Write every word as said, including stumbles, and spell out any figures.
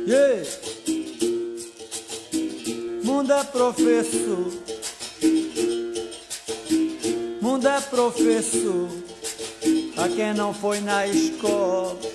Yeah. Mundo é professor, mundo é professor, a quem não foi na escola.